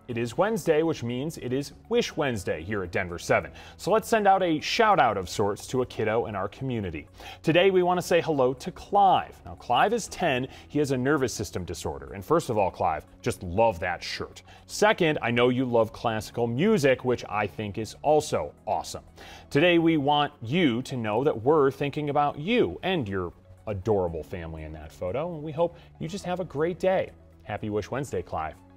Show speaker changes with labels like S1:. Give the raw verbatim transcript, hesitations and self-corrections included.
S1: It is Wednesday, which means it is Wish Wednesday here at Denver seven. So let's send out a shout out of sorts to a kiddo in our community. Today we want to say hello to Clive. Now Clive is ten, he has a nervous system disorder. And first of all, Clive, just love that shirt. Second, I know you love classical music, which I think is also awesome. Today we want you to know that we're thinking about you and your adorable family in that photo. And we hope you just have a great day. Happy Wish Wednesday, Clive.